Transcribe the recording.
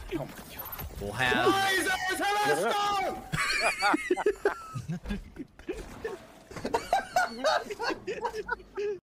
Oh my god. We'll have. IS THERE A TELESTO!